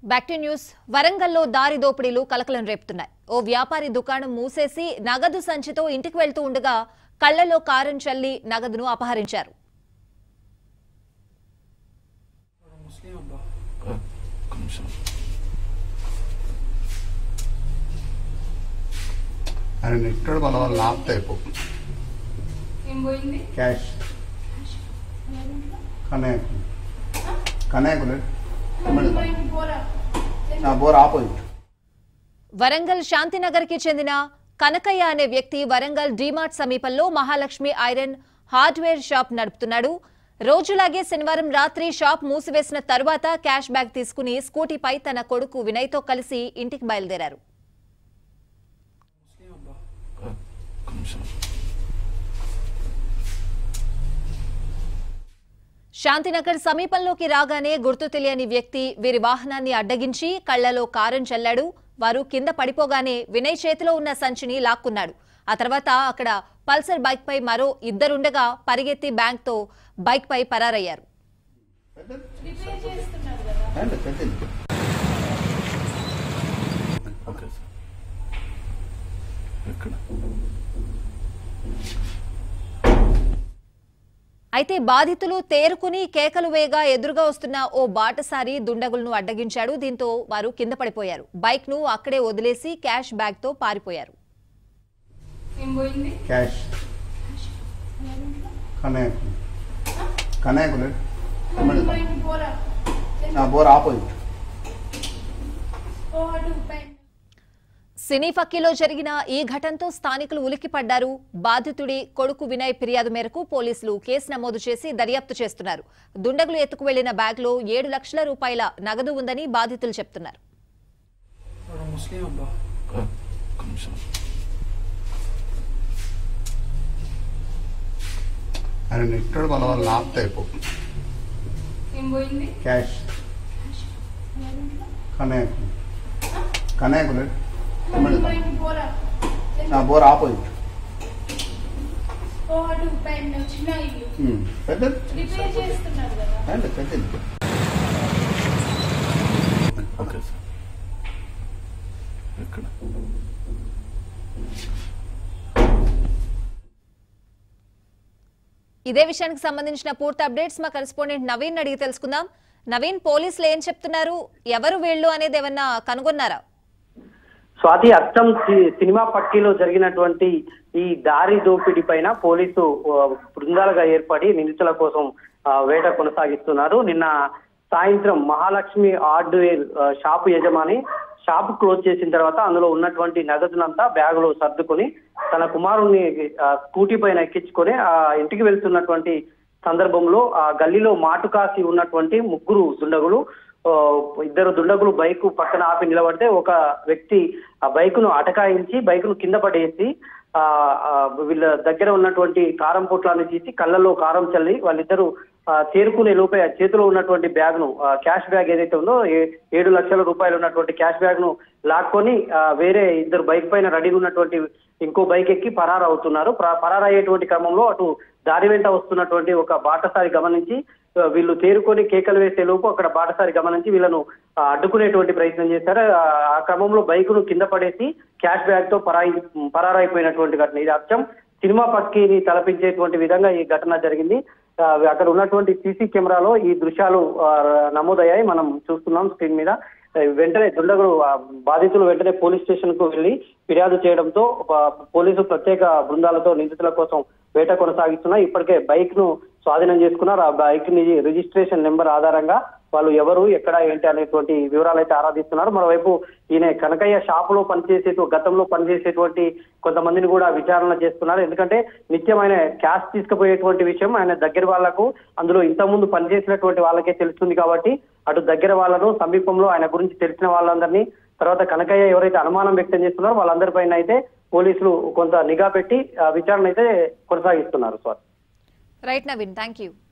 Back to news. వరంగల్లో దారి దోపిడీలు కలకలం రేపుతున్నాయి. ఓ వ్యాపారి దుకాణం మూసేసి నగదు సంచితో ఇంటికి వెళ్తూ ఉండగా కళ్లలో కారం చల్లి నగదును అపహరించారు. వరంగల్ శాంతినగర్ కి చెందిన కనకయ్య అనే వ్యక్తి వరంగల్ డిమార్ట్ సమీపంలో మహాలక్ష్మి ఐరన్ హార్డ్వేర్ షాప్ నడుపుతున్నాడు. రోజులాగే శనివారం రాత్రి షాప్ మూసివేసిన తరువాత క్యాష్ బ్యాగ్ తీసుకుని స్కూటీపై తన కొడుకు వినయ్ తో కలిసి ఇంటికి బయలుదేరారు. శాంతినగర్ సమీపంలోకి రాగానే గుర్తు తెలియని వ్యక్తి వీరి వాహనాన్ని అడ్డగించి కళ్లలో కారం చల్లాడు. వారు కింద పడిపోగానే వినయ్ చేతిలో ఉన్న సంచిని లాక్కున్నాడు. ఆ తర్వాత అక్కడ పల్సర్ బైక్ పై మరో ఇద్దరుండగా పరిగెత్తి బ్యాంక్ తో బైక్ పై పరారయ్యారు. అయితే బాధితులు తేరుకుని కేకలు వేగా ఎదురుగా వస్తున్న ఓ బాటసారి దుండగులను అడ్డగించాడు. దీంతో వారు కింద పడిపోయారు. బైక్ ను అక్కడే వదిలేసి క్యాష్ బ్యాగ్ తో పారిపోయారు. సినీ ఫక్కీలో జరిగిన ఈ ఘటనతో స్థానికులు ఉలిక్కిపడ్డారు. బాధితుడి కొడుకు వినయ్ ఫిర్యాదు మేరకు పోలీసులు కేసు నమోదు చేసి దర్యాప్తు చేస్తున్నారు. దుండగులు ఎత్తుకు వెళ్లిన బ్యాగ్ లో 7 లక్షల రూపాయల నగదు ఉందని బాధితులు చెప్తున్నారు. ఇదే విషయానికి సంబంధించిన పూర్తి అప్డేట్స్ మా కరెస్పాండెంట్ నవీన్ అడిగి తెలుసుకుందాం. నవీన్, పోలీసులు ఏం చెప్తున్నారు? ఎవరు వీళ్ళు అనేది ఏమన్నా కనుగొన్నారా? స్వాతి, అచ్చం సినిమా పట్టీలో జరిగినటువంటి ఈ దారి దోపిడీ పైన పోలీసు బృందాలుగా ఏర్పడి నిందితుల కోసం వేట కొనసాగిస్తున్నారు. నిన్న సాయంత్రం మహాలక్ష్మి హార్డ్వేర్ షాపు యజమాని షాపు క్లోజ్ చేసిన తర్వాత అందులో ఉన్నటువంటి నగదునంతా బ్యాగులో సర్దుకొని తన కుమారుణ్ణి స్కూటీ పైన ఎక్కించుకొని ఆ ఇంటికి వెళ్తున్నటువంటి సందర్భంలో ఆ గల్లీలో మాటు కాసి ఉన్నటువంటి ముగ్గురు దుండగులు, ఇద్దరు దుండగులు బైక్ పక్కన ఆపి నిలబడితే ఒక వ్యక్తి ఆ బైక్ ను అటకాయించి బైక్ ను కింద పడేసి వీళ్ళ దగ్గర ఉన్నటువంటి కారం పొట్లాన్ని తీసి కళ్ళల్లో కారం చల్లి వాళ్ళిద్దరూ చేరుకునే లోపే చేతిలో ఉన్నటువంటి బ్యాగ్ ను, క్యాష్ బ్యాగ్ ఏదైతే ఉందో 7 లక్షల రూపాయలు ఉన్నటువంటి క్యాష్ బ్యాగ్ ను లాక్కొని వేరే ఇద్దరు బైక్ పైన రెడీగా ఉన్నటువంటి ఇంకో బైక్ ఎక్కి పరారవుతున్నారు. పరారయ్యేటువంటి క్రమంలో అటు దారి వెంట వస్తున్నటువంటి ఒక బాటసారి గమనించి వీళ్ళు తేరుకొని కేకలు వేసే లోపు అక్కడ బాటసారి గమనించి వీళ్ళను అడ్డుకునేటువంటి ప్రయత్నం చేశారు. ఆ క్రమంలో బైక్ ను కింద పడేసి క్యాష్ బ్యాగ్ తో పరారైపోయినటువంటి ఘటన. ఇది అచ్చం సినిమా పట్టిని తలపించేటువంటి విధంగా ఈ ఘటన జరిగింది. అక్కడ ఉన్నటువంటి సీసీ కెమెరాలో ఈ దృశ్యాలు నమోదయ్యాయి. మనం చూస్తున్నాం స్క్రీన్ మీద. వెంటనే దుండగులు బాధితులు వెంటనే పోలీస్ స్టేషన్ కు వెళ్లి ఫిర్యాదు చేయడంతో పోలీసు ప్రత్యేక బృందాలతో నిందితుల కోసం వేట కొనసాగిస్తున్నారు. ఇప్పటికే బైక్ ను స్వాధీనం చేసుకున్నారు. ఆ బైక్ ని రిజిస్ట్రేషన్ నెంబర్ ఆధారంగా వాళ్ళు ఎవరు, ఎక్కడ, ఏంటి అనేటువంటి వివరాలు అయితే ఆరాధిస్తున్నారు. మరోవైపు ఈయన కనకయ్య షాపులో గతంలో పనిచేసేటువంటి కొంతమందిని కూడా విచారణ చేస్తున్నారు. ఎందుకంటే నిత్యం ఆయన క్యాష్ తీసుకుపోయేటువంటి విషయం ఆయన దగ్గర వాళ్లకు, అందులో ఇంతకుముందు పనిచేసినటువంటి వాళ్ళకే తెలుస్తుంది కాబట్టి అటు దగ్గర వాళ్ళను, సమీపంలో ఆయన గురించి తెలిసిన వాళ్ళందరినీ, తర్వాత కనకయ్య ఎవరైతే అనుమానం వ్యక్తం చేస్తున్నారో వాళ్ళందరిపైన అయితే పోలీసులు కొంత నిఘా పెట్టి విచారణ అయితే కొనసాగిస్తున్నారు. Right Naveen, thank you.